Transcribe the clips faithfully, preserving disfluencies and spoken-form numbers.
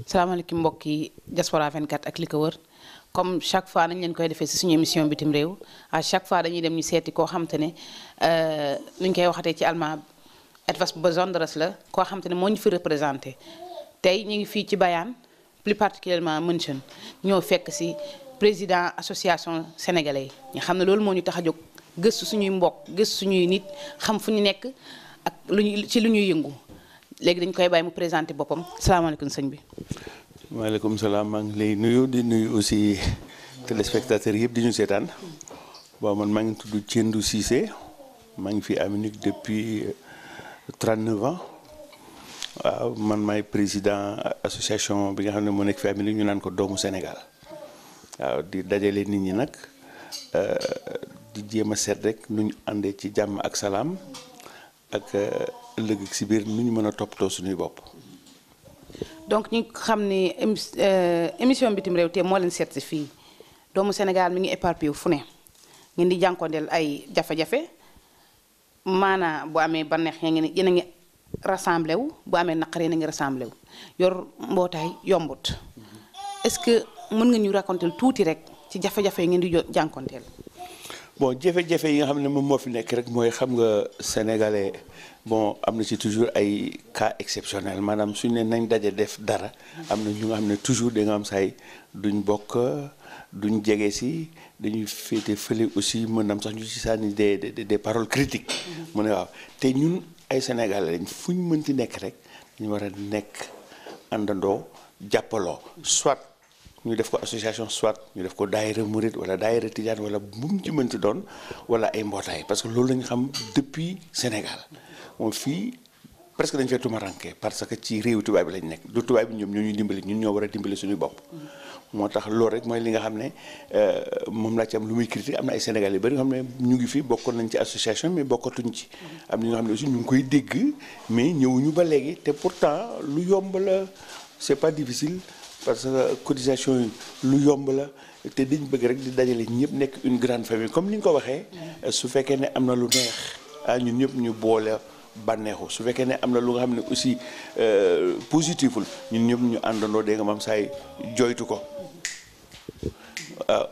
salaamaaleykum mbokk yi Diaspora vingt-quatre ak li ko wër comme chaque fois nañ leen koy defee si suñu émission bitim réew à chaque fois dañuy dem ñu seeti koo xam te ne nu ñu koy waxatee ci allemand etwas Besonderes la koo xam te ne moo ñu fi représenté tey ñu ngi fii ci Bayern plus particulièrement München ñoo fekk si président association sénégalais yi nga xam ne loolu moo ñu tax a jóg gëstu suñuy mbokk gëstu suñuy nit xam fu ñu nekk ak lu ñu ci lu ñuy yëngu léegi dañ koy bàyyi mu présenté boppam salaamaaleykum sëñ bi. maaleykum salaam maa ngi lay nuyu di nuyu aussi téléspectateurs yëpp di ñu seetaan bon man maa ngi tudd Tiendou Cissé maa ngi fi à Munich depuis trente-neuf ans waaw man maay président association bi nga xam ne moo nekk fi à Munich ñu naan ko doomu Sénégal waaw di dajale nit ñi nag di jéem a seet rek nu ñu àndee ci jàmm ak salaam ak ëllëg si biir nu ñu mën a toppatoo suñuy bopp. donc ñu xam ni émission bitim réew te moo leen seet si fii doomu Sénégal mi ngi éparpillé fu ne ngeen di jànkoondeel ay jafe-jafe maanaa bu amee banneex yaa ngi yéen a ngi rassemblé wu bu amee naqar yéen a ngi rassemblé wu yor mbootaay yombut est-ce que mën nga ñu raconter tuuti rek ci jafe-jafe yi ngeen di jànkoonteel. bon jafe-jafe yi nga xam ne moom moo fi nekk rek mooy xam nga sénégalais bon am na ci toujours ay cas exceptionnels maanaam suñu ne nañ daje def dara am na ñu nga xam ne toujours da nga am say duñ bokk duñ jege si dañuy féete fële aussi mën am sax ñu ci sànni des des paroles critiques. mu ne waaw te ñun ay sénégalais lañ fu ñu mënti nekk rek dañu war a nekk àndandoo jàppaloo soit. ñu def ko association soit ñu def ko daayira murid wala daayira tijaan wala bu mu ci mënti doon wala ay mbootaay parce que loolu lañu xam depuis Sénégal moom fii presque dañu fee tumaranke parce que ci réewu tubaab bi lañ nekk du tubaab bi ñoom ñoo ñuy dimbali ñun ñoo war a dimbali suñu bopp. moo tax loolu rek mooy li nga xam ne moom laa ci am lu muy critique am na ay Sénégalais yu bari yoo xam ne ñu ngi fi bokkoon nañ ci association mais bokkatuñ ci. am na ñoo xam ne aussi ñu ngi koy dégg mais ñëwuñu ba léegi te pourtant lu yomb la c'est pas difficile. parce que cotisation yi lu yomb la te dañ bëgg rek di dajale ñëpp nekk une grande famille comme ni nga ko waxee su fekkee ne am na lu neex ah ñun ñëpp ñu boole bànneexu su fekkee ne am na lu nga xam ne aussi positiful ñun ñëpp ñu àndandoo dégg nga maam saay jooytu ko waaw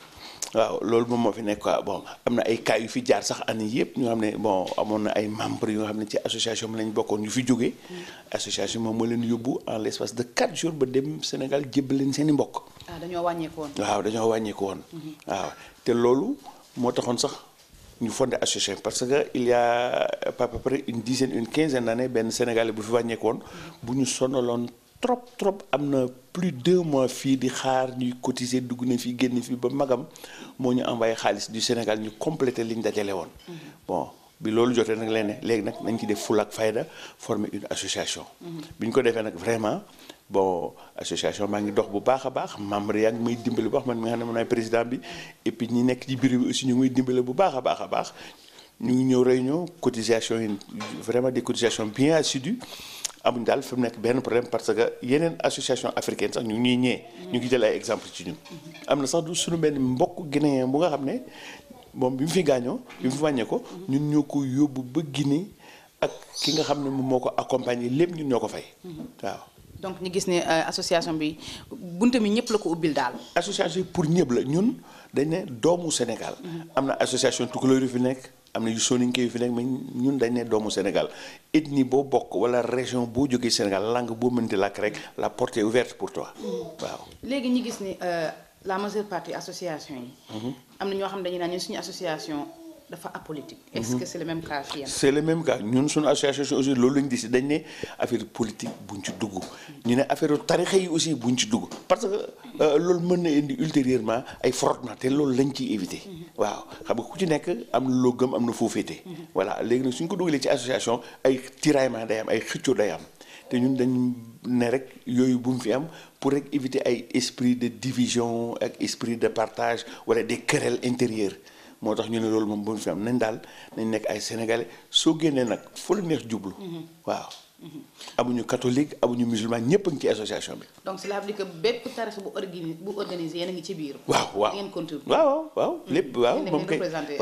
waaw loolu moom moo fi nekk quoi bon am na ay cas yu fi jaar sax année yëpp ñu xam ne bon amoon na ay membres yu nga xam ne ci association bi lañ bokkoon ñu fi jógee association moom moo leen yóbbu en l'espace de quatre jours ba dem Sénégal jébbal leen seen i mbokk. ah dañoo wàññeeku woon. waaw dañoo wàññeeku woon. waaw te loolu moo taxoon sax ñu fondé association parce que il y a à peu près une dizaine une quinzaine d'années benn Sénégalais bu fi wàññeeku woon bu ñu sonaloon. trop trop am na plus de deux mois fii di xaar ñuy cotiser dugg na fi génn fii ba magam moo ñu envoyé xaalis du Sénégal ñu complété li ñu dajale woon. bon bi loolu jotee nag leen ne léegi nag nañ ci def ful ak fayda former une association. bi ñu ko defee nag vraiment bon association maa ngi dox bu baax a baax membre yaa ngi may dimbale bu baax man mi nga xam ne man maay président bi et puis ñi nekk ci bureau bi aussi ñu ngi may dimbale bu baax a baax a baax ñu ngi ñëw réunion cotisation yi vraiment des cotisations bien assidues. amuñ daal fi mu nekk benn problème parce que yeneen association africaine sax ñu ngi ñuy ñee ñu ngi jël ay exemple ci ñun am na sax du suñu benn mbokk guinéen bu nga xam ne moom bi mu fi gaañoo bi mu fi wàññee ko ñun ñoo ko yóbbu ba Guinée ak ki nga xam ne moom moo ko accompagner lépp ñun ñoo ko fay waaw. donc ñu gis ne association bi bunte mi ñëpp la ko ubbil daal. association pour ñëpp la ñun dañ ne doomu Sénégal. am na association tukulóor yu fi nekk. am na yu soninke yu fi nekk mais ñun dañ ne doomu Sénégal ethnie boo bokk wala région boo jógee Sénégal langue boo mënti làkk rek la porte est ouverte pour toi waaw. léegi ñu gis ni la majeure partie association yi. am na ñoo xam dañuy naan ñun suñu association dafa apolitique. est-ce que c'est le même cas fii. c'est le même cas ñun suñu association aussi loolu lañu décidé dañ ne affaire politique buñ ci dugg ñu ne affaire tarixa yi aussi buñ ci dugg parce que loolu mën na indi ultérieurement ay frottement te loolu lañ ciy éviter. waaw xam nga ku ci nekk am na loo gëm am na foo féete. voilà léegi nag suñ ko dugalee ci association ay tiraillement day am ay xëccoo day am te ñun dañ ne rek yooyu bu mu fi am pour rek éviter ay esprit de division ak esprit de partage wala des querelles intérieures. moo tax ñu ne loolu moom bu ñu fi am nañ daal nañ nekk ay sénégalais soo génnee nag fu la neex jublu. waaw. amuñu catholique amuñu musulman ñëpp a ngi ci association bi. donc cela veut dire que bépp tarix bu organisé bu organisé yéen a ngi ci biir. waaw waaw ngeen contribué. waaw waaw lépp waaw moom kay waaw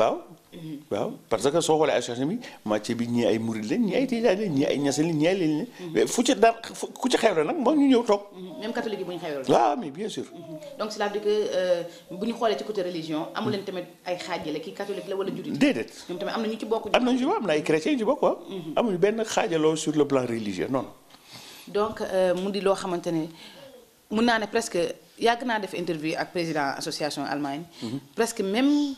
waaw parce que soo xoolee association bi moitié bi ñii ay murid lañ ñii ay tijaan lañ ñii ay ñaseen lañ ñii ay leen mais fu ci dara ku ci xewle nag moom ñu ñëw toog. même catholique yi bu ñu xewle. waaw mais bien sûr. donc cela veut dire que bu ñu xoolee ci côté religion amu leen tamit ay xaajale kii catholique la wala jurit. déedéet ñoom tamit am na ñu ci bokk. am na ñu ci bokk am na ay chrétiens yu ci bokk waaw. amuñu benn xaajaloo sur le plan religieux non. donc mu di loo xamante ne mun naa ne presque yàgg naa def interview ak président association Allemagne. presque même.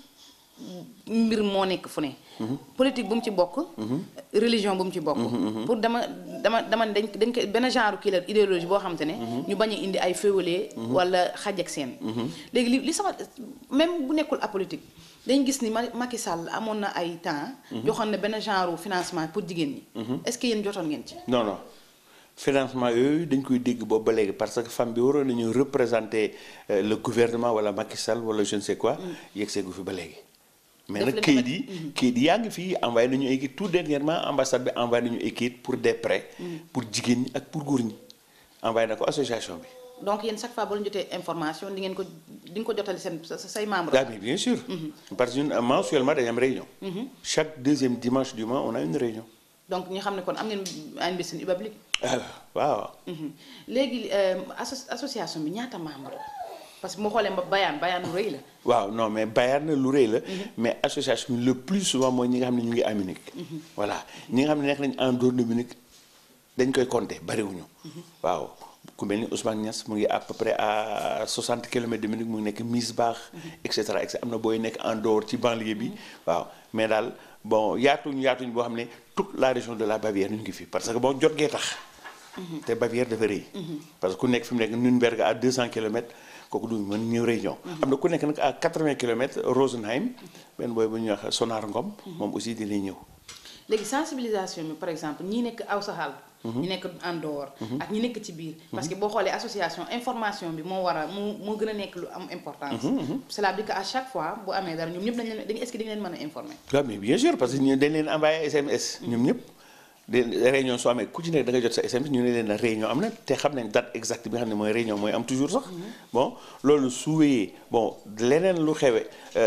mbir moo nekk fu ne. politique bu mu ci bokk. religion bu mu ci bokk. pour dama dama dama dañ dañ ko benn genre kii la idéologie boo xamante ne. ñu bañ a indi ay féewale. wala xaj ak seen. léegi li li sama même bu nekkul apolitique dañ gis ni Macky Sall amoon na ay temps. joxoon na benn genre financement pour jigéen ñi. est-ce que yéen jotoon ngeen ci. non non financement yooyu dañ koy dégg boobu ba léegi parce que femme bi waroon nañu représenter le gouvernement wala Macky Sall wala je ne sais quoi. yegg seegu fi ba léegi. mais nag kayit yi kayit yi yaa ngi fii envoyé nañu ay kayit tout dernièrement ambassade bi envoyé nañu ay kayit pour des prêts. pour jigéen ñi ak pour góor ñi envoyé na ko association bi. donc yéen chaque fois boo leen jotee information di ngeen ko di nga ko jotali seen say membres. ah mais bien sûr. parce que ñun mensuellement dañu am réunion. chaque deuxième dimanche du mois on a une réunion. donc ñu xam ne kon am ngeen un mbir seen public. waaw. léegi association bi ñaata membres. parce que moo xoolee ba bayaan bayaan lu rëy la. waaw non mais bayaan lu rëy la. mais association le plus souvent mooy ñi nga xam ne ñu ngi à Munich. voilà ñi nga xam ne nekk nañ en dehors de Munich dañ koy compter bariwuñu. waaw ku mel ni Ousmane Niass mu ngi à peu près à soixante kilomètres de Munich mu ngi nekk Miesbach et cetera et cetera am na booy nekk en dehors ci banlieue bi. waaw mais daal bon yaatuñ yaatuñ boo xam ne toute la région de la Bavière ñu ngi fi parce que bon jot gee tax. te Bavière dafa rëy. parce que ku nekk fi mu nekk Nürnberg à deux cents kilomètres. kooku du mën ñëw région. am na ku nekk nag à quatre-vingts kilomètres Rosenheim benn booy bu ñuy wax Sonar Ngom. moom aussi dina ñëw. léegi sensibilisation bi par exemple ñi nekk aw saxaal. ñi nekk en dehors. ak ñi nekk ci biir. parce que boo xoolee association information bi moo war a moo moo gën a nekk lu am importance. cela veut dire que à chaque fois bu amee dara ñoom ñëpp dañu leen est-ce que dañu leen mën a informer. waaw mais bien sûr parce que ñu dañ leen envoyé S M S. ñoom ñëpp. de réunion soo amee ku ci nekk da nga jot sa S M S ñu ne leen na réunion am na te xam nañ date exacte bi nga xam ne mooy réunion mooy am toujours sax. bon loolu su wéyee bon leneen lu xewe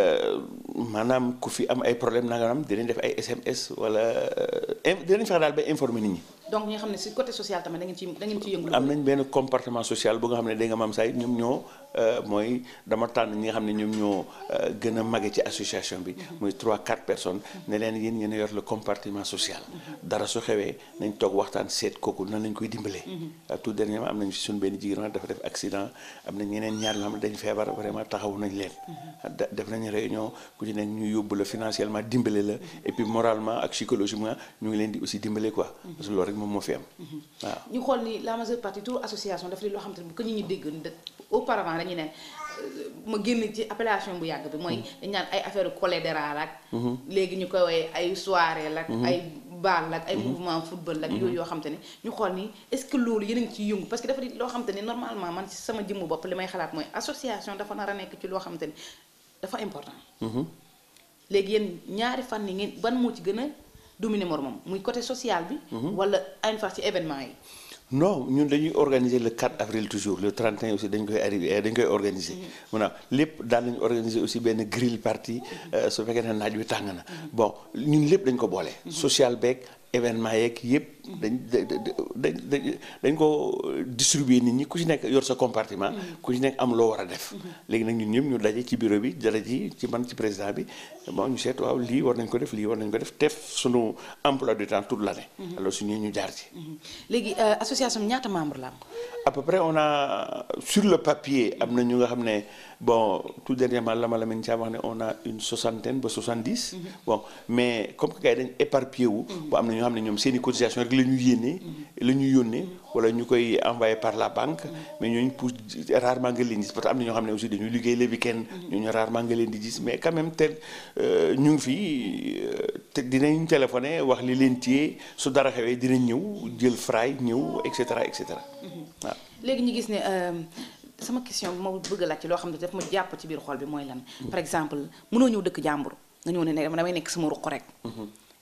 maanaam ku fi am ay problème nanga am dinañ def ay S M S wala dinañ fexe daal ba informer nit ñi. donc ñi nga xam ne si côté social tamit da ngeen ci da ngeen ci yëngu. am nañ benn comportement social bu nga xam ne da nga maam say ñoom ñoo mooy dama tànn ñi nga xam ne ñoom ñoo gën a mage ci association bi. muy trois quatre personnes. ne leen yéen ngeen yor le comportement social. dara su xewee nañ toog waxtaan seet kooku nan lañ koy dimbalee. tout dernièrement am nañ fi suñu benn jigéen dafa def accident am na ñeneen ñaar ñoo xam ne dañ feebar vraiment taxawu nañ leen. def nañ réunion ku ci nekk ñu yóbbu la financièrement dimbale la et puis moralement ak psychologiquement ñu ngi leen di aussi dimbale quoi. parce que loolu rek moom moo fi am waaw. ñu xool ni la majeure partie tout association dafa li loo xam te ne bu ko ñu ñu dégg auparavant dañu ne ma génn ci appellation bu yàgg bi mooy dañ naan ay affaire colédéral ak léegi ñu koy woowee ay soirée lak ay baal lak ay mouvement football lak yooyu yoo xam te ne ñu xool ni est-ce que loolu yéen a ngi ciy yëngu parce que dafa di loo xam te ne normalement man ci sama jëmmu bopp li may xalaat mooy association dafa nar a nekk ci loo xam te ne dafa important léegi yéen ñaari fan yi ngeen ban moo ci gën a dominer moromam muy côté social bi wala une fois ci événement yi. non ñun dañuy organiser le quatre avril toujours le trente et un aussi dañ koy arrivé dañ koy organiser. maanaam lépp daan nañu organiser aussi benn grill party su fekkee ne naaj wi tàng na bon ñun lépp dañ ko boole. social beeg événement yeeg yëpp dañ dañ dañ dañ ko distribuer nit ñi ku ci nekk yor sa compartiment. ku ci nekk am loo war a def. léegi nag ñun ñëpp ñu daje ci bureau bi dara ji ci man ci président bi bon ñu seet waaw lii war nañ ko def lii war nañ ko def def sunu emploi du temps toute l'année. alors su ñu ñu jaar ci. léegi association bi ñaata membre la am. à peu près on a sur le papier am na ñu nga xam ne bon tout dernièrement la ma la mën caa wax ne on a une soixantaine ba soixante-dix. bon mais comme que gars yi dañ éparpillé wu. bu am na ñoo xam ne ñoom seen i cotisation rek la ñu yénnee. la ñu yónnee wala ñu koy envoyé par la banque. mais ñooñu pour rarement nga leen di gis parce que am na ñoo xam ne aussi dañuy liggéey le week-end. ñooñu rarement nga leen di gis mais quand même te ñu ngi fii te dinañ téléphoné wax li leen téye su dara xewee dinañ ñëw jël fray ñëw et cetera et cetera. waaw léegi ñu gis ne sama question bi ma bëgg a laaj ci loo xam ne daf ma jàpp ci biir xol bi mooy lan. par exemple mënoo ñëw dëkk jàmbur nga ñëw ne ne damay nekk sama ruq rek.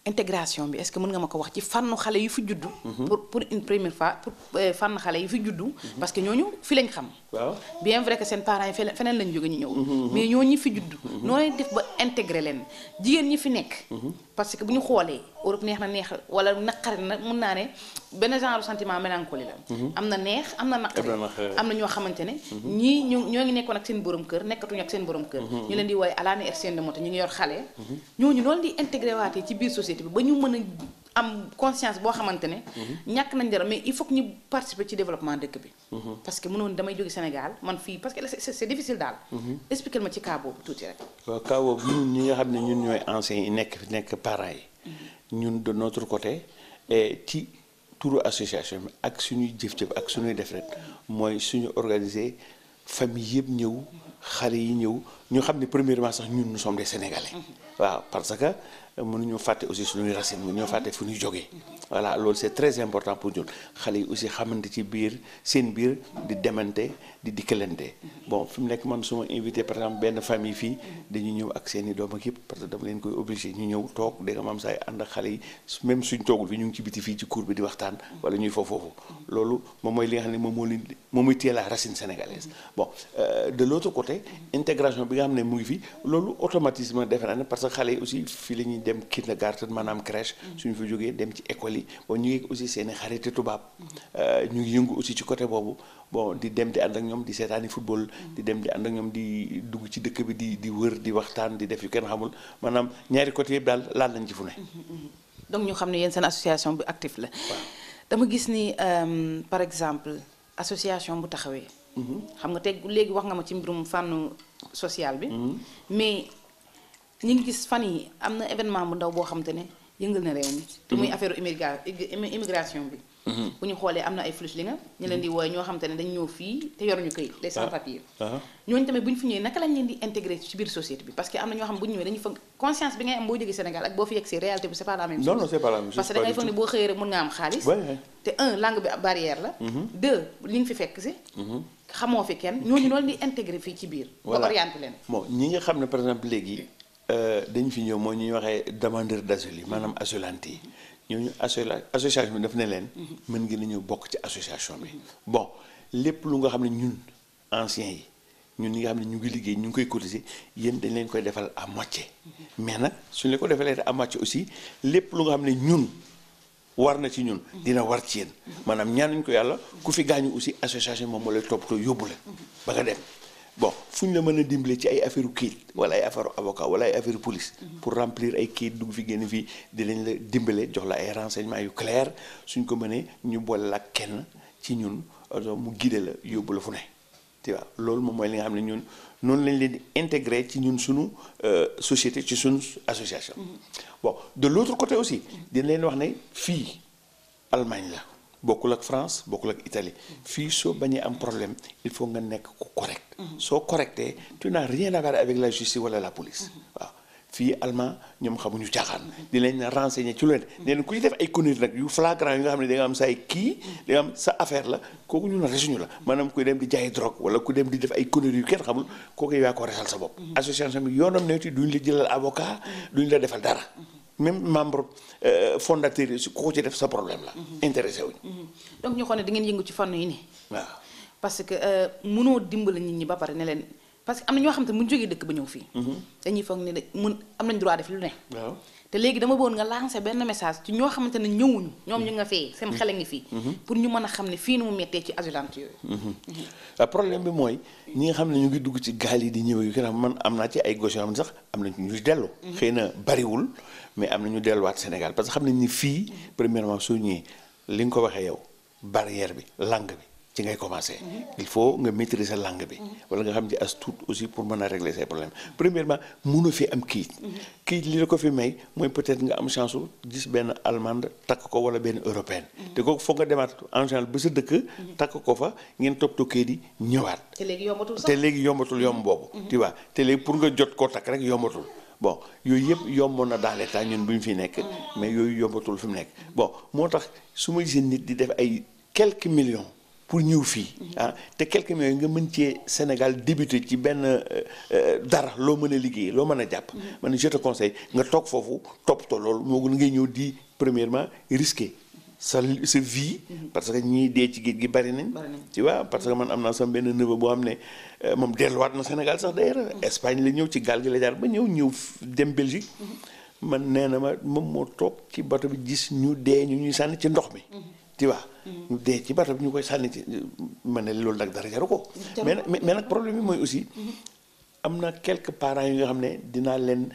intégration bi est-ce que mën nga ma ko wax ci fànnu xale yu fi juddu. pour pour une première fois pour fànn xale yu fi juddu. parce que ñooñu fi lañ xam. waaw bien vrai que seen parents yi feneen feneen lañ jóge ñu ñëw. mais ñooñu fi juddu. noo leen def ba intégré leen jigéen ñi fi nekk. parce que bu ñu xoolee Europe neex na neex wala naqari na mun naa ne benn genre sentiment mélancolie la. am na neex am na naqari. am na ñoo xamante ne. ñii ñu ñoo ngi nekkoon ak seen borom kër nekkatuñu ak seen borom kër. ñu leen di woowee alaani er seen de moto ñu ngi yor xale. ñooñu loolu di intégré waatee ci biir société bi ba ñu mën a am conscience boo xamante ne. ñàkk nañ dara mais il faut que ñu participer ci développement dëkk bi. parce que mënoon damay jóge Sénégal man fii parce que c'est c'est difficile daal. expliquer ma ci cas boobu tuuti rek. waaw cas boobu ñun ñi nga xam ne ñun ñooy anciens yi nekk fi nekk parents yi. ñun de notre côté ci turu association bi ak suñuy jëf-jëf ak suñuy def rek mooy suñu organiser famille yëpp ñëw xale yi ñëw ñu xam ne premièrement sax ñun nous sommes des Sénégalais. waaw parce que mënuñoo fàtte aussi suñuy racine mënuñoo fàtte fu ñuy jógee. voilà loolu c'est très important pour ñun xale yi aussi xamante ci biir seen biir di demante di dikkalante bon fi mu nekk man su ma invité par exemple benn famille fii dañu ñëw ak seen i doom ak yëpp parce que dama leen koy obligé ñu ñëw toog dégg nga maam saay ànd ak xale yi même suñ toogul fi ñu ngi ci biti fii ci cour bi di waxtaan wala ñuy foofu foofu loolu moom mooy li nga xam ne moom moo leen moom mooy téye la racine sénégalaise bon euh, de l'autre côté intégration bi nga xam ne mu ngi fi loolu automatisme defe naa ne parce que xale yi aussi fii la ñuy dem kindergarten maanaam crèche suñu fa jógee dem ci école yi bon ñu ngi aussi seen i xarité tubaab ñu ngi yëngu aussi ci côté boobu bon di dem di ànd ak ñoom di seetaani football di dem di ànd ak ñoom di dugg ci dëkk bi di di wër di waxtaan di def yu kenn xamul maanaam ñaari côté yëpp daal laal nañ ci fu ne. donc ñu xam ne yéen seen association bi actif la. dama gis ni par exemple association bu taxawee. xam nga teg léegi wax nga ma ci mbirum fànnu social bi. mais ñu ngi gis fan yi am na événement bu ndaw boo xamante ne yëngal na réew mi. te muy affaire immigration bi. bu ñu xoolee am na ay flux li nga ñu leen di wooye ñoo xamante ne dañu ñëw fii te yoruñu këyit les sans papiers. ñooñu tamit bu ñu fi ñëwee naka lañ leen di intégrer ci biir société bi parce que am na ñoo xam bu ñu ñëwee dañuy foog conscience bi ngay am boo jógee Sénégal ak boo fi yegg si réalité bi c'est pas la même chose. non non c'est pas la même chose parce que da ngay foog ne boo xëyee rek mën nga am xaalis. te un langue bi barrière la. deux li nga fi fekk si. xamoo fi kenn ñooñu loolu di intégrer fii ci biir. ba orienté leen. bon ñi nga xam ne par exemple léegi dañu fi ñëw mooy ñuy waxee demandeur d'asile yi maanaam assulanté yi ñooñu association bi daf ne leen mën ngeen a ñëw bokk ci association bi bon lépp lu nga xam ne ñun anciens yi ñun ñi nga xam ne ñu ngi liggéey ñu ngi koy cotiser yéen dañ leen koy defal à moitié mais nag suñu leen ko defalee à moitié aussi lépp lu nga xam ne ñun war na ci ñun dina war ci yéen maanaam ñaanuñ ko yàlla ku fi gaañu aussi association moom moo lay toppatoo yóbbu la ba nga dem bon fu ñu la mën a dimbale ci ay affaire kayit wala ay affaire avocat wala ay affaire police pour remplir ay kayit dugg fi génn fii dinañ la dimbale jox la ay renseignements yu clair suñ ko mënee ñu boole la kenn ci ñun mu guider la yóbbu la fu ne tu vois loolu moom mooy li nga xam ne ñun noonu lañ leen di intégrer ci ñun suñu société ci suñu association. bon de l'autre côté aussi dina leen wax ne fii Allemagne la bokkul ak France bokkul ak Italie fii soo bañee am problème il faut nga nekk ku correct soo correcté tu n'as rien à voir avec la justice wala la police waaw fii allemand ñoom xamuñu caaxaan di leen renseigner ci lu leen nee na ku ci def ay conneries nag yu flagrant yi nga xam ne da nga am say kii da nga am sa affaire la kooku ñu ne resuñu la maanaam kuy dem di jaay drogue wala ku dem di def ay conneries yu kenn xamul kooku yaa ko resal sa bopp association bi yoonam newti duñ la jëlal avocat duñ la defal dara même membre fondateur yi ku ko ci def sa problème la intéressé wuñ donc ñu xool ne da ngeen yëngu ci fànn yi nii waaw parce que mënoo dimbali nit ñi ba pare ne leen parce que am na ñoo xam te bu ñu jógee dëkk ba ñëw fii dañuy foog ne mun am nañ droit def lu ne waaw te léegi dama bëggoon nga lancer benn message ci ñoo xamante ne ñëwuñu ñoom ñu nga fee seen xel a ngi fii pour ñu mën a xam ne fii nu mu mettee ci asulante yooyu problème bi mooy ñi nga xam ne ñu ngi dugg ci gaal yi di ñëw yu kenn xam man am naa ci ay gos yoo xam ne sax am nañ ñu dellu xëy na bariwul mais am na ñu delluwaat Sénégal parce que xam nañ ni fii premièrement soo ñëwee li nga ko waxee yow barrière bi langue bi ci ngay commencer il faut nga maîtriser langue bi wala nga xam ci as tuut aussi pour mën a régler ces problèmes premièrement mënoo fi am kayit kayit li la ko fi may mooy peut-être nga am chance gis benn allemande takk ko wala benn européenne te kooku foog nga demaat en général ba sa dëkk takk ko fa ngeen toppatoo kayit yi ñëwaat te léegi yombatul sax te léegi yombatul yomb boobu tu vois te léegi pour nga jot koo takk rek yombatul bon yooyu yëpp yomboon na dans l'état ñun bu ñu fi nekk mais yooyu yombatul fi mu nekk bon moo tax su ma gisee nit di def ay quelques millions pour ñëw fii ah te quelques millions nga mën cee Sénégal débuté ci benn dara loo mën a liggéey loo mën a jàpp man je te conseille nga toog foofu toppatoo loolu moo gën ngay ñëw di premièrement risqué sa sa vie parce que ñii dee ci géej gi bari nañ tu vois parce que man am naa sama benn neveu boo xam ne moom delluwaat na Sénégal sax d'ailleurs Espagne la ñëw ci gaal gi la jaar ba ñëw ñëw dem Belgique man nee na ma moom moo toog ci bato bi gis ñu dee ñu ñuy sànni ci ndox mi tu vois ñu dee ci bato bi ñu koy sànni ci ma ne loolu nag dara jaru ko mais nag mais nag problème bi mooy aussi am na quelques parents yi nga xam ne dinaa leen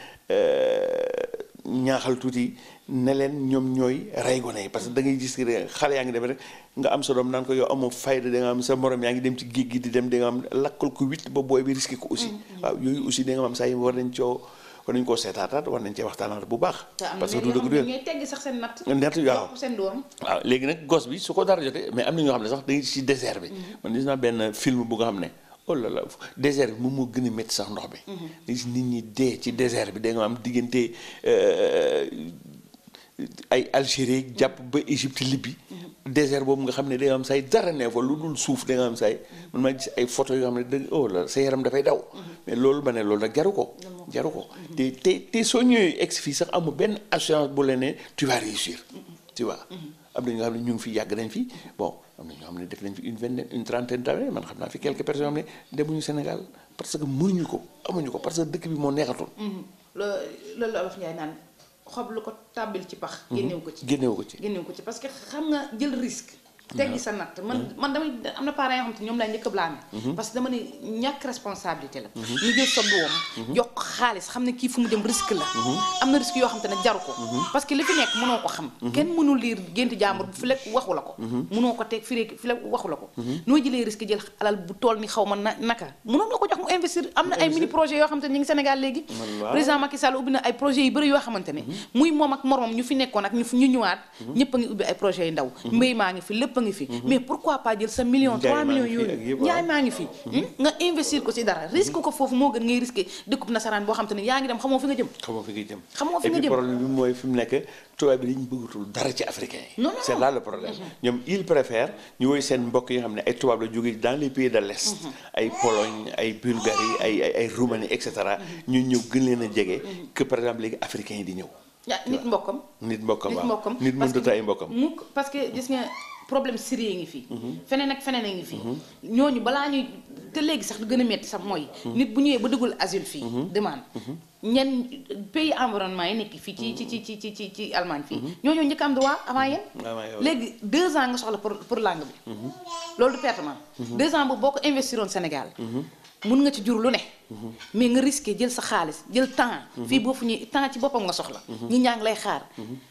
ñaaxal tuuti ne leen ñoom ñooy rey gone yi parce que da ngay gis xale yaa ngi dem rek nga am sa doom naan ko yow amoo fayda da nga am sa morom yaa ngi dem ci géej gi di dem da nga am lakkal ko huit ba booy bi risqué ko aussi waaw yooyu aussi da nga am saa yi war nañ coo war nañ koo seetaataat war nañ cee waxtaanaat bu baax parce que du dëgg du ngay teggi sax seen natt natt waaw seen doom waaw léegi nag gos bi su ko dara jotee mais am na ñoo xam ne sax dañuy ci désert bi man gis naa benn film bu nga xam ne oh là là désert bi moom moo gën a métti sax ndox bi nga gis nit ñi dee ci désert bi da nga am diggante ay Algérie jàpp ba Égypte Libye désert boobu nga xam ne da nga am say dara nee fa lu dul suuf da nga am say man maa gis ay photo yoo xam ne da oh là sa yaram dafay daw mais loolu ba ne loolu nag jaru ko jaru ko te te te soo ñëwee ex fii sax amul benn assurance bu la ne tu vas réussir tu vois am na ñoo xam ne ñu ngi fi yàgg nañ fi bon am na ñoo xam ne def nañ fi une vingtaine une trentaine d'années man xam naa fi quelques personnes yoo xam ne demuñu Sénégal parce que mënuñu ko amuñu ko parce que dëkk bi moo neexatul loolu la Olof Njaay naan xob lu ko tàbbil ci pax génnewu ko ci génnewu ko ci génnewu ko ci parce que xam nga jël risque teggi sa natt man man damay am na parents yoo xam te ñoom laay njëkk a blâmer parce que dama ne ñàkk responsabilité la ñu jël sa doom jox ko xaalis xam ne kii fu mu jëm risque la am na risque yoo xam te ne jaru ko parce que li fi nekk mënoo ko xam kenn mënul liir gént jàmbur bu fi lekk waxu la ko mënoo ko teg fi fi lekk waxu la ko noo jëlee risque jël alal bu tool ni xaw ma na naka mënoon nga ko jox mu investir am na ay mini projet yoo xamante ne ñu ngi Sénégal léegi président Macky Sall ubbi na ay projets yu bëri yoo xamante ne muy moom ak moromam ñu fi nekkoon ak ñu ñu ñëwaat ñëpp a ngi ubbi ay projets yu ndaw mbéy maa ngi fi lépp ngi fi mais pourquoi pas jël sa million trois millions yooyu njaay maa ngi fi nga investir ko ci dara risque ko foofu moo gën ngay risqué dëkkub nasaraan boo xam te ne yaa ngi dem xamoo fi nga jëm xamoo fi nga jëm xamoo fi nga et puis jëm problème bi mooy fi mu nekk tubaab bi dañu bëggatul dara ci africain yi non non c'est là le problème ñoom ils préfèrent ñu woy seen mbokk yi nga xam ne ay tubaab la jógee dans les pays de l'Est ay Pologne ay Bulgarie ay ay ay Roumanie et cetera ñu ñëw gën leen a jege que par exemple léegi africains yi di ñëw nit mbokkam nit mbokkam nit mbokkam nit mënut a ay mbokkam mukk parce que gis nga problème sérieux ngi fii feneen ak feneen a ngi fii ñooñu balaa ñuy te léegi sax lu gën a metti sax mooy nit bu ñëwee ba duggul asile fii demande ñenn pays environnement yi nekk fii ci ci ci ci ci ci ci Allemagne fii ñooñoo njëkk am droit avant yéen léegi deux ans nga soxla pour pour langue bi loolu du pertement deux ans boobu boo ko investiroon Sénégal mun nga ci jur lu ne mais nga risqué jël sa xaalis jël temps fii boo fu ñuy temps ci boppam nga soxla ñi ñaa ngi lay xaar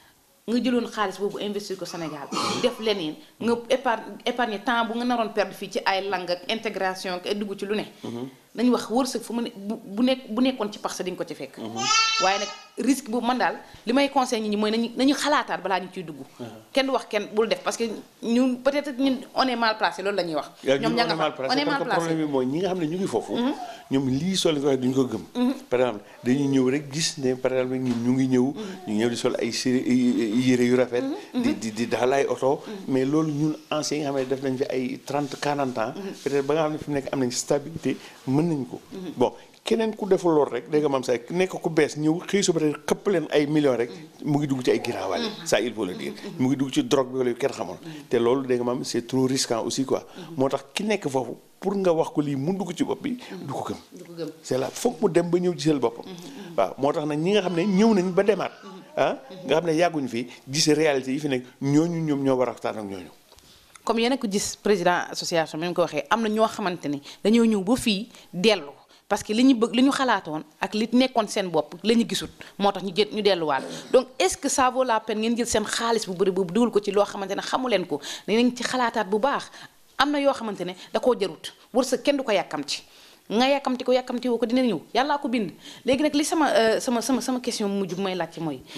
nga jëloon xaalis boobu investir ko Sénégal def leneen nga épargne épargne temps bu nga naroon perdre fii ci ay langue ak intégration ak dugg ci lu ne dañu wax wërsëg fu mu ne bu bu nekk bu nekkoon ci pax sa di nga ko ci fekk waaye nag risque boobu man daal li may conseil nit ñi mooy nañu nañu xalaataat balaa ñu ciy dugg kenn du wax kenn bul def parce que ñun peut-être ñun on est mal placé loolu la ñuy wax ñoom ña nga fa on est mal placé problème bi mooy ñi nga xam ne ñu ngi foofu ñoom lii sol nga wax duñu ko gëm par exemple dañuy ñëw rek gis ne par exemple ñun ñu ngi ñëw ñu ngi ñëw di sol ay série yére yu rafet di di di daal ay oto mais loolu ñun anciens yi nga xam ne def nañ fi ay trente quarante ans peut-être ba nga xam ne fi mu nekk am nañ stabilité mën nañ ko bon keneen ku deful lool rek dégg nga maam say nekk ku bees ñëw xëy suba rek xëpp leen ay millions rek mu ngi dugg ci ay giraawaale ça il faut le dire mu ngi dugg ci drogue bi wala yu kenn xamoon te loolu dégg nga maam c'est trop risquant aussi quoi moo tax ki nekk foofu pour nga wax ko lii mu dugg ci bopp bi du ko gëm c'est là foog mu dem ba ñëw gisal boppam waaw moo tax nag ñi nga xam ne ñëw nañ ba demaat ah nga xam ne yàgguñu fi gis réalité yi fi nekk ñooñu ñoom ñoo war a waxtaan ak ñooñu comme yéen a ko gis président association bi mu ko waxee am na ñoo xamante ni dañoo ñëw ba fii dellu parce que li ñu bëgg li ñu xalaatoon ak li nekkoon seen bopp la ñu gisut moo tax ñu jël ñu delluwaat donc est-ce que ça vaut la peine ngeen jël seen xaalis bu bëri boobu dugal ko ci loo xamante ne xamu leen ko dinañ ci xalaataat bu baax am na yoo xamante ne da koo jarut wërsëg kenn du ko yàkkamti nga yàkkamti ko yàkkamti woo ko dina ñëw yàllaa ko bind léegi nag li sama sama sama sama question mujj bu may laaj ci mooy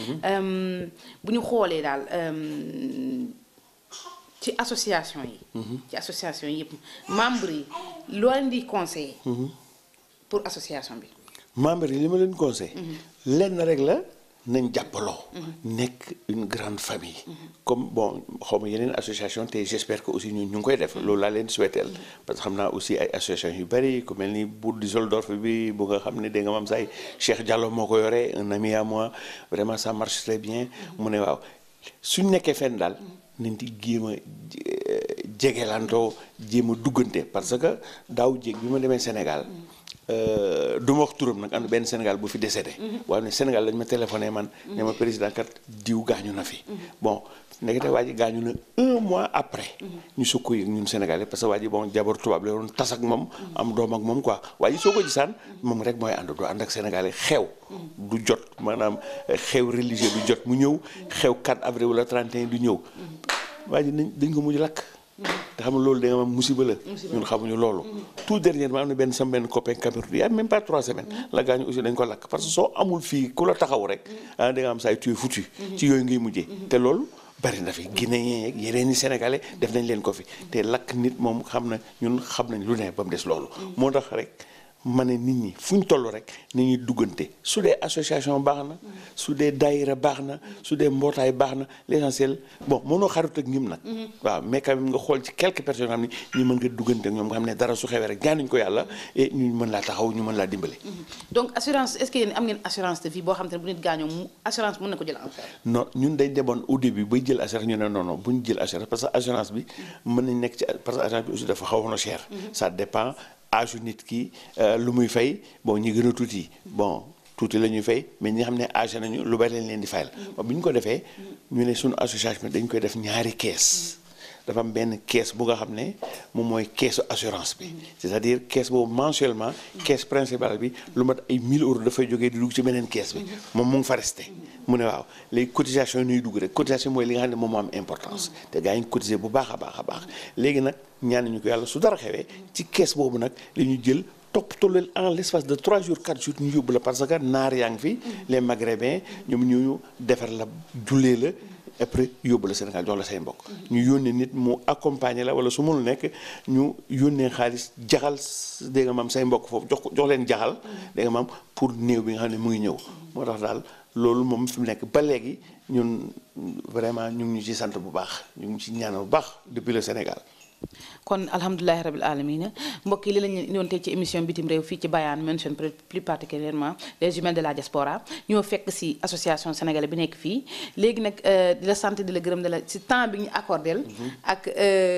bu ñu xoolee daal ci association yi ci association yi yëpp membre yi loo leen di conseiller pour association bi membre yi li ma leen conseil lenn rek la nañ jàppaloo. nekk une grande famille. comme bon xaw ma yeneen association te j'espère que aussi ñun ñu ngi koy def loolu laa leen souhaiter parce que xam naa aussi ay association yu bari ku mel ni Bour Düsseldorf bi bu nga xam ne da nga mam say Cheikh Diallo moo ko yore un ami à moi vraiment ça marche très bien mu ne waaw suñ nekkee fenn daal nañ di jéem a jegelantoo jéem a duggante parce que daaw jéeg bi ma demee Sénégal du ma wax turam nag am na benn Sénégal bu fi décédé. waaye ne Sénégal lañ ma téléphoné man. ne ma président kat diw gaañu na fi. bon nekkate waa ji gaañu na un mois après. ñu soo ko yëg ñun Sénégalais parce que waa ji bon jabar tubaab la doon tas ak moom. am doom ak moom quoi waa ji soo ko gisaan moom rek mooy ànd du ànd ak Sénégalais xew. du jot maanaam xew religieux du jot mu ñëw. xew quatre avril wala trente et un du ñëw. waa ji nañ dañ ko mujj lakk. te xam nga loolu da nga am musiba la. ñun xamuñu loolu. tout dernièrement am na benn sama benn copain Cameroun y a même pas trois semaines. la gaañu aussi dañ ko lakk parce que soo amul fii ku la taxaw rek. ah da nga am saa yu tuuti foutu. ci yooyu ngay mujjee. te loolu bari na fi Guinéen yeeg yeneen i Sénégalais def nañ leen ko fi. te lakk nit moom xam na ñun xam nañ lu ne ba mu des loolu. moo tax rek. ma ne nit ñi fu ñu toll rek ni ñuy duggante su dee association baax na su dee daayira baax na su dee mbootaay baax na l'essentiel bon mënoo xarit ak ñim nag waaw mais quand même nga xool ci quelques personnes xam ne ñu mën nga duggante ak ñoom nga xam ne dara su xewee rek ñaanuñ ko yàlla et ñu mën laa taxaw ñu mën laa dimbale. donc assurance est-ce que yéen am ngeen assurance de vie boo xam te ne bu nit gaañoo mu assurance mën na ko jël en charge. non ñun dañ demoon au début bay jël assurance ñu ne non non bu ñu jël assurance parce que assurance bi mën nañ nekk ci parce que assurance bi aussi dafa xawoon a cher. ça dépend âge nit ki lu muy fay bon ñi gën a tuuti bon tuuti la ñuy fay mais ñi xam ne âgé nañu lu bari lañ leen di fayal. bi ñu ko defee ñu ne suñu association dañ koy def ñaari kees dafa am benn kees bu nga xam ne moom mooy keesu assurance bi c'est-à-dire kees boobu mensuellement kees principale bi lu mat ay mille euros dafay jógee di dugg ci beneen kees bi moom mu ngi fa resté mu ne waaw léegi cotisation yi ñuy dugg rek cotisation mooy li nga xam ne moom moo am importance te gaa yi ñu cotisé bu baax a baax a baax léegi nag ñaan ñu ko yàlla su dara xewee ci kees boobu nag la ñu jël toppatoo leen en l'espace de trois jours quatre jours ñu yóbbu la parce que naar yaa ngi fi les maghrébins ñoom ñu defar la jullee la après yóbbu la Sénégal jox la say mbokk ñu yónnee nit mu accompagner la wala su mënul nekk ñu yónnee xaalis jaxal dégg nga maam say mbokk foofu jox ko jox leen jaxal dégg nga maam pour néew bi nga xam ne mu ngi ñëw moo tax daal loolu moom fi mu nekk ba léegi ñun vraiment ñu ngi ñu ci sant bu baax ñu ngi ci ñaanal bu baax depuis le Sénégal. kon alhamdulilahi rabil alamina mbokk yi li lañu indiwoon tey ci émission bitim réew fii ci Bayern München plus particulièrement les jumelles de la diaspora ñoo fekk si association sénégalais bi nekk fii léegi nag di la sant di la gërëm de la si temps bi ñu accordel ak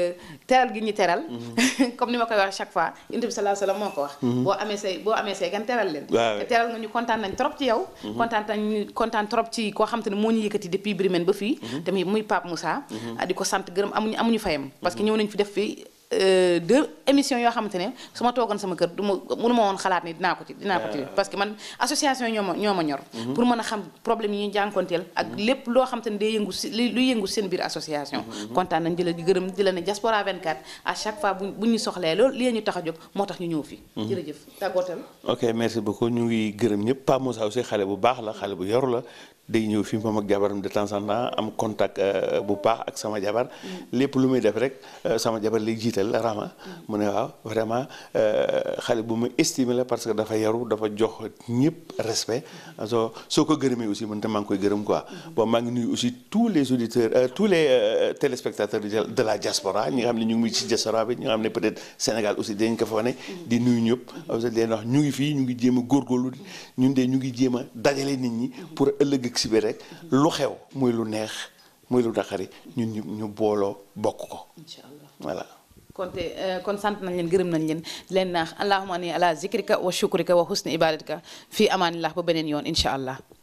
teral gi ñu teral comme ni ma koy wax chaque fois Yonent bi sallallahu alayhi wasallam moo ko wax boo amee say boo amee say gan teral leen te teral nga ñu kontaan nañ trop ci yow kontaan nañ kontaan trop ci koo xam te ne moo ñu yëkkati depuis Bremen ba fii tamit muy Pape Moussa di ko sant gërëm amuñu amuñu fayam parce que ñëw nañ fi def fi deux émissions yoo xamante ne su ma toogoon sama kër du ma mënu ma woon xalaat ni dinaa ko ci dinaa ko ci parce que man association ñoo ma ñoo ma ñor pour mën a xam problème yi ñuy jànkonteel ak lépp loo xamante ne day yëngu si luy yëngu seen biir association kontaan nañ di la di gërëm di la ne Diaspora vingt-quatre à chaque fois bu bu ñu soxlee loolu li ñu tax a jóg moo tax ñu ñëw fi jërëjëf tàggootal ok merci beaucoup ñu ngi gërëm ñëpp Pa Moussa aussi xale bu baax la xale bu yoru la day ñëw fii moom ak jabaram de temps en temps am contact bu baax ak sama jabar lépp lu muy def rek sama jabar lay jiital Rama mu ne waaw vraiment xale bu ma estimé la parce que dafa yaru dafa jox ñëpp respect so soo ko gërëmee aussi man tam maa ngi koy gërëm quoi bon maa ngi nuyu aussi tous les auditeurs tous les téléspectateurs de la diaspora ñi nga xam ne ñu ngi ci diaspora bi ñi nga xam ne peut-être Sénégal aussi dañ ko fa ne di nuyu ñëpp leen wax ñu ngi fii ñu ngi jéem a góorgóorlu ñun de ñu ngi jéem a dajale nit ñi pour ëllëg si bi rek lu xew muy lu neex muy lu naqari ñun ñu ñu booloo bokk ko incha allah voilà kon te kon sant nañ leen gërëm nañ leen leen naax allahumma ni ala zikrika wa shukrika wa husni ibadatika fii amaanillah ba beneen yoon incha allah